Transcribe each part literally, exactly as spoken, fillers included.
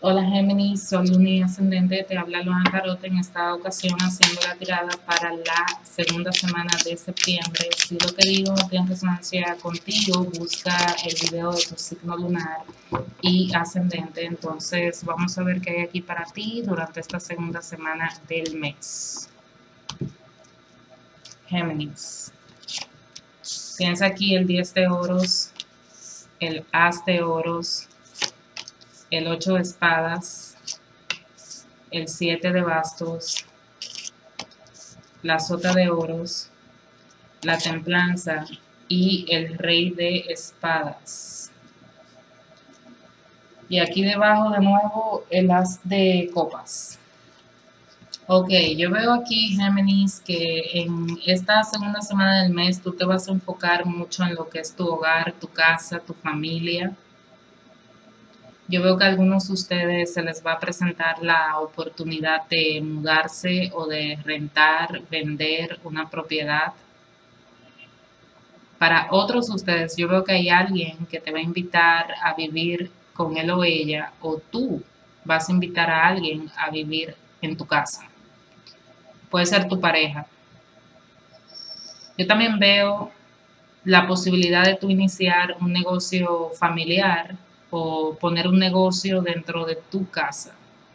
Hola Géminis, soy Luna Ascendente, te habla Luna Tarot en esta ocasión haciendo la tirada para la segunda semana de septiembre. Si lo que digo no tiene resonancia contigo, busca el video de tu signo lunar y ascendente. Entonces vamos a ver qué hay aquí para ti durante esta segunda semana del mes. Géminis, piensa aquí el diez de oros, el as de oros, el ocho de espadas, el siete de bastos, la sota de oros, la templanza y el rey de espadas. Y aquí debajo de nuevo el as de copas. Ok, yo veo aquí, Géminis, que en esta segunda semana del mes tú te vas a enfocar mucho en lo que es tu hogar, tu casa, tu familia. Yo veo que a algunos de ustedes se les va a presentar la oportunidad de mudarse o de rentar, vender una propiedad. Para otros de ustedes, yo veo que hay alguien que te va a invitar a vivir con él o ella, o tú vas a invitar a alguien a vivir en tu casa. Puede ser tu pareja. Yo también veo la posibilidad de tú iniciar un negocio familiar o poner un negocio dentro de tu casa.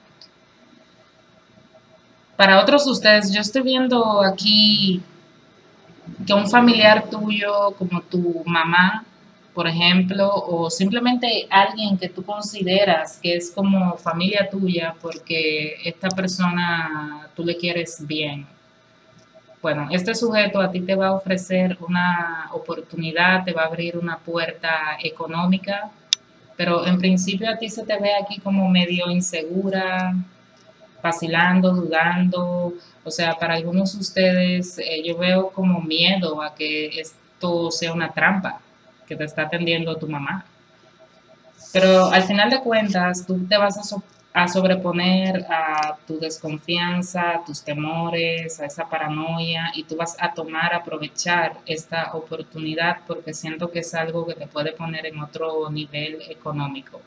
Para otros de ustedes, yo estoy viendo aquí que un familiar tuyo, como tu mamá, por ejemplo, o simplemente alguien que tú consideras que es como familia tuya porque esta persona tú le quieres bien. Bueno, este sujeto a ti te va a ofrecer una oportunidad, te va a abrir una puerta económica, pero en principio a ti se te ve aquí como medio insegura, vacilando, dudando. O sea, para algunos de ustedes eh, yo veo como miedo a que esto sea una trampa que te está tendiendo tu mamá. Pero al final de cuentas, tú te vas a, so a sobreponer a tu desconfianza, a tus temores, a esa paranoia, y tú vas a tomar, aprovechar esta oportunidad porque siento que es algo que te puede poner en otro nivel económico.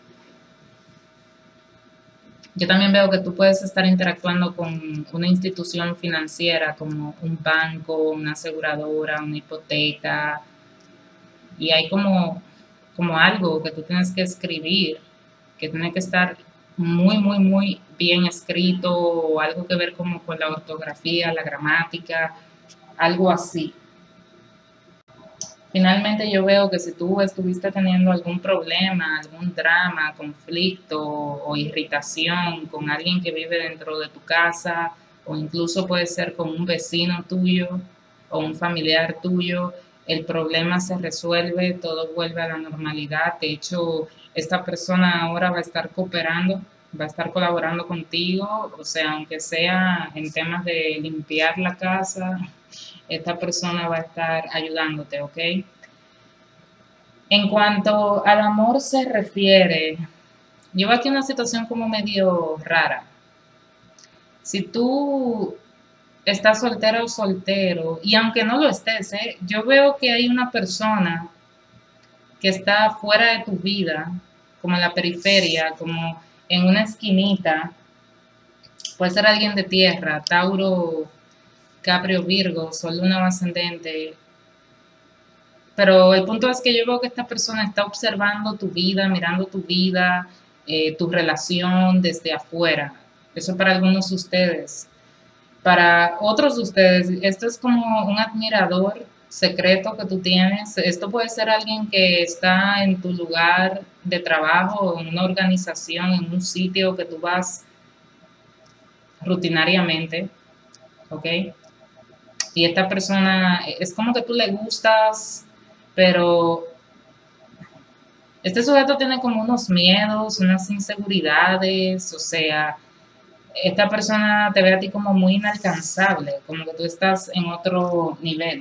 Yo también veo que tú puedes estar interactuando con una institución financiera como un banco, una aseguradora, una hipoteca, y hay como, como algo que tú tienes que escribir, que tiene que estar muy, muy, muy bien escrito, o algo que ver como con la ortografía, la gramática, algo así. Finalmente yo veo que si tú estuviste teniendo algún problema, algún drama, conflicto o irritación con alguien que vive dentro de tu casa, o incluso puede ser con un vecino tuyo o un familiar tuyo, el problema se resuelve, todo vuelve a la normalidad. De hecho, esta persona ahora va a estar cooperando, va a estar colaborando contigo, o sea, aunque sea en temas de limpiar la casa, esta persona va a estar ayudándote, ¿ok? En cuanto al amor se refiere, yo veo aquí una situación como medio rara. Si tú estás soltero o soltero, y aunque no lo estés, ¿eh? Yo veo que hay una persona que está fuera de tu vida, como en la periferia, como en una esquinita. Puede ser alguien de tierra, Tauro, Caprio, Virgo, Sol, Luna o Ascendente. Pero el punto es que yo veo que esta persona está observando tu vida, mirando tu vida, eh, tu relación desde afuera. Eso para algunos de ustedes. Para otros de ustedes, esto es como un admirador secreto que tú tienes. Esto puede ser alguien que está en tu lugar de trabajo, en una organización, en un sitio que tú vas rutinariamente, ¿ok? Y esta persona, es como que tú le gustas, pero este sujeto tiene como unos miedos, unas inseguridades, o sea, esta persona te ve a ti como muy inalcanzable, como que tú estás en otro nivel.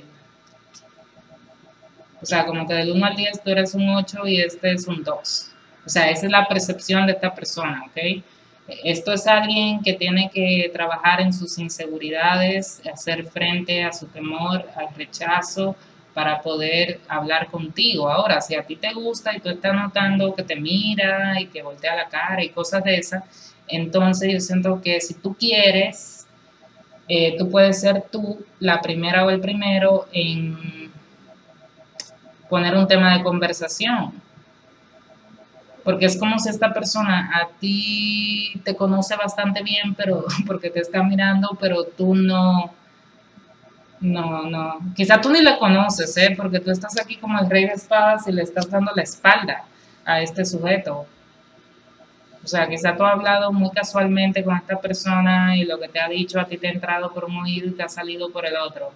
O sea, como que del uno al diez tú eres un ocho y este es un dos. O sea, esa es la percepción de esta persona, ¿ok? Esto es alguien que tiene que trabajar en sus inseguridades, hacer frente a su temor, al rechazo, para poder hablar contigo. Ahora, si a ti te gusta y tú estás notando que te mira y que voltea la cara y cosas de esas, entonces yo siento que si tú quieres, eh, tú puedes ser tú la primera o el primero en poner un tema de conversación. Porque es como si esta persona a ti te conoce bastante bien, pero porque te está mirando, pero tú no, no, no. Quizá tú ni la conoces, ¿eh? Porque tú estás aquí como el rey de espadas y le estás dando la espalda a este sujeto. O sea, quizá tú has hablado muy casualmente con esta persona y lo que te ha dicho a ti te ha entrado por un oído y te ha salido por el otro.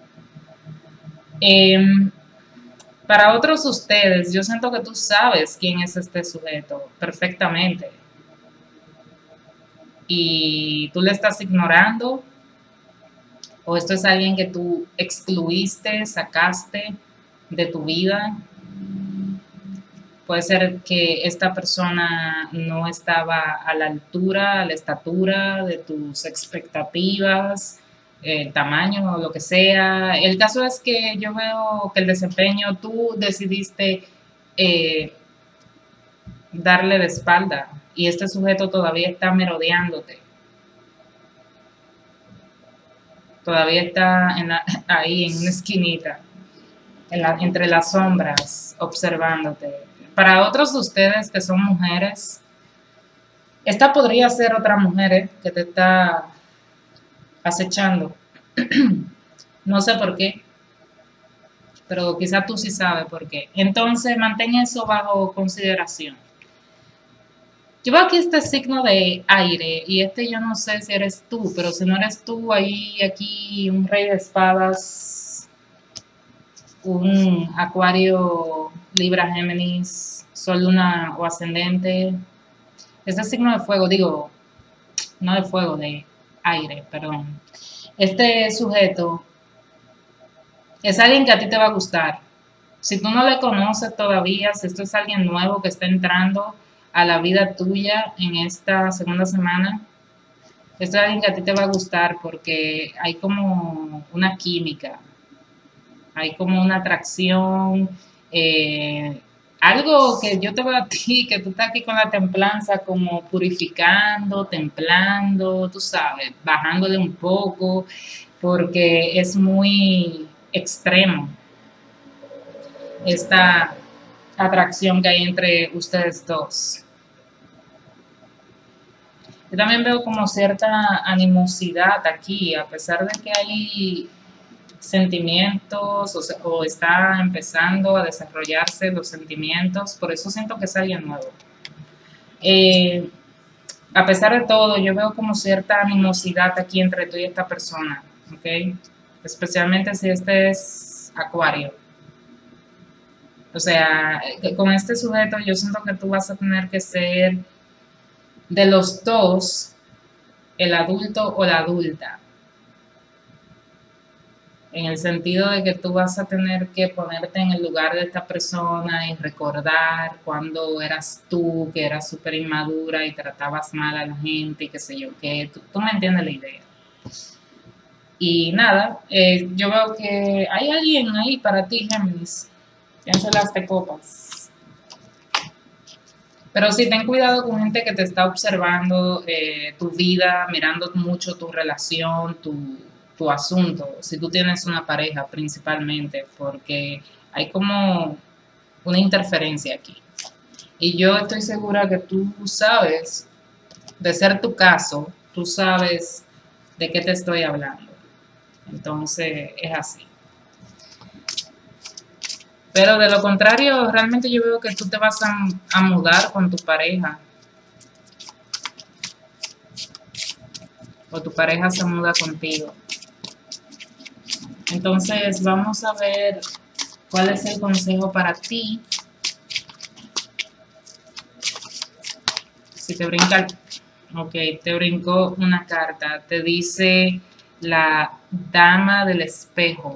Eh, Para otros ustedes, yo siento que tú sabes quién es este sujeto perfectamente y tú le estás ignorando o esto es alguien que tú excluiste, sacaste de tu vida. Puede ser que esta persona no estaba a la altura, a la estatura de tus expectativas, el tamaño o lo que sea. El caso es que yo veo que el desempeño, tú decidiste eh, darle de espalda y este sujeto todavía está merodeándote. Todavía está en la, ahí en una esquinita, en la, entre las sombras, observándote. Para otros de ustedes que son mujeres, esta podría ser otra mujer ¿eh? que te está acechando. No sé por qué, pero quizá tú sí sabes por qué. Entonces, mantén eso bajo consideración. Yo veo aquí este signo de aire y este yo no sé si eres tú, pero si no eres tú, hay aquí un rey de espadas, un acuario, Libra, Géminis, Sol, Luna o ascendente. Este signo de fuego, digo, no de fuego, de aire, perdón. Este sujeto es alguien que a ti te va a gustar. Si tú no le conoces todavía, si esto es alguien nuevo que está entrando a la vida tuya en esta segunda semana, esto es alguien que a ti te va a gustar porque hay como una química, hay como una atracción, eh, algo que yo te veo a ti, que tú estás aquí con la templanza, como purificando, templando, tú sabes, bajándole un poco, porque es muy extremo esta atracción que hay entre ustedes dos. Yo también veo como cierta animosidad aquí, a pesar de que hay sentimientos o, se, o está empezando a desarrollarse los sentimientos, por eso siento que es alguien nuevo. Eh, a pesar de todo, yo veo como cierta animosidad aquí entre tú y esta persona, ¿ok? Especialmente si este es Acuario. O sea, con este sujeto yo siento que tú vas a tener que ser de los dos, el adulto o la adulta. En el sentido de que tú vas a tener que ponerte en el lugar de esta persona y recordar cuando eras tú, que eras súper inmadura y tratabas mal a la gente y qué sé yo, que tú, tú me entiendes la idea. Y nada, eh, yo veo que hay alguien ahí para ti, Géminis. Piensa las de copas. Pero sí, ten cuidado con gente que te está observando eh, tu vida, mirando mucho tu relación, tu, tu asunto. Si tú tienes una pareja principalmente, porque hay como una interferencia aquí. Y yo estoy segura que tú sabes, de ser tu caso, tú sabes de qué te estoy hablando. Entonces, es así. Pero de lo contrario, realmente yo veo que tú te vas a, a mudar con tu pareja. O tu pareja se muda contigo. Entonces, vamos a ver cuál es el consejo para ti. Si te brinca, ok, te brincó una carta. Te dice la dama del espejo.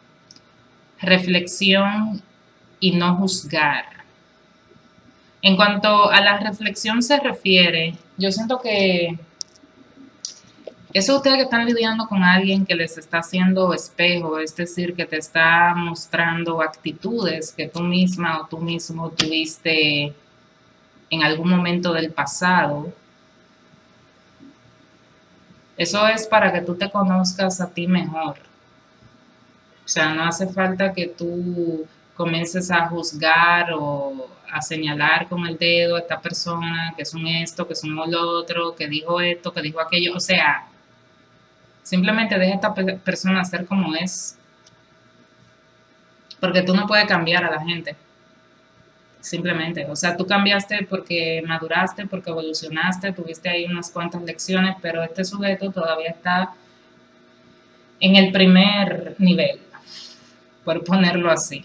Reflexión y no juzgar. En cuanto a la reflexión se refiere, yo siento que Eso ustedes que están lidiando con alguien que les está haciendo espejo, es decir, que te está mostrando actitudes que tú misma o tú mismo tuviste en algún momento del pasado. Eso es para que tú te conozcas a ti mejor. O sea, no hace falta que tú comiences a juzgar o a señalar con el dedo a esta persona, que son esto, que son lo otro, que dijo esto, que dijo aquello. O sea, simplemente deja a esta pe persona ser como es. Porque tú no puedes cambiar a la gente. Simplemente. O sea, tú cambiaste porque maduraste, porque evolucionaste, tuviste ahí unas cuantas lecciones, pero este sujeto todavía está en el primer nivel, por ponerlo así.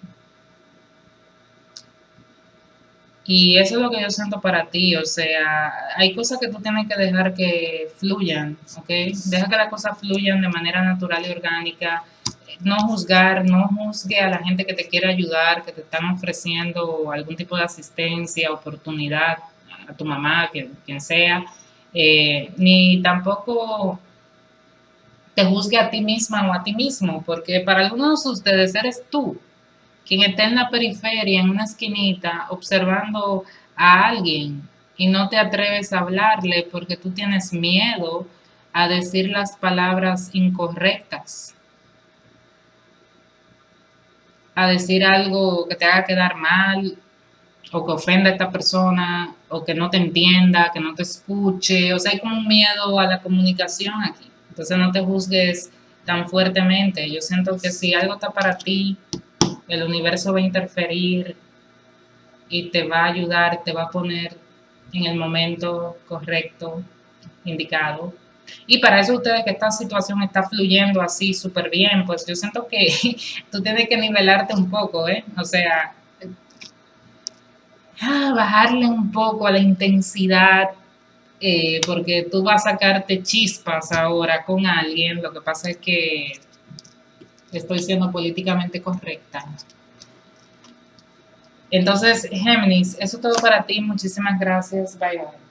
Y eso es lo que yo siento para ti, o sea, hay cosas que tú tienes que dejar que fluyan, ¿ok? Deja que las cosas fluyan de manera natural y orgánica. No juzgar, no juzgue a la gente que te quiere ayudar, que te están ofreciendo algún tipo de asistencia, oportunidad, a tu mamá, quien, quien sea, eh, ni tampoco te juzgue a ti misma o a ti mismo, porque para algunos de ustedes eres tú quien está en la periferia, en una esquinita, observando a alguien y no te atreves a hablarle porque tú tienes miedo a decir las palabras incorrectas, a decir algo que te haga quedar mal o que ofenda a esta persona o que no te entienda, que no te escuche. O sea, hay como un miedo a la comunicación aquí. Entonces no te juzgues tan fuertemente. Yo siento que si algo está para ti, el universo va a interferir y te va a ayudar, te va a poner en el momento correcto, indicado. Y para eso ustedes que esta situación está fluyendo así súper bien, pues yo siento que tú tienes que nivelarte un poco, ¿eh? O sea, ah, bajarle un poco a la intensidad, eh, porque tú vas a sacarte chispas ahora con alguien. Lo que pasa es que estoy siendo políticamente correcta. Entonces, Géminis, eso es todo para ti. Muchísimas gracias. Bye, bye.